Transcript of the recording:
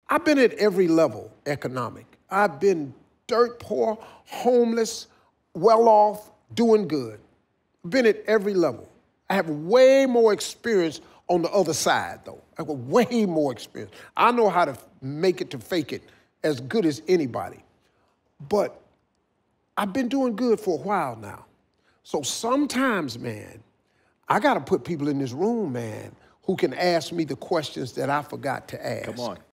I've been at every level economic. I've been dirt poor, homeless, well off, doing good. Been at every level. I have way more experience on the other side, though. I have way more experience. I know how to make it to fake it as good as anybody. But I've been doing good for a while now. So sometimes, man, I got to put people in this room, man, who can ask me the questions that I forgot to ask. Come on.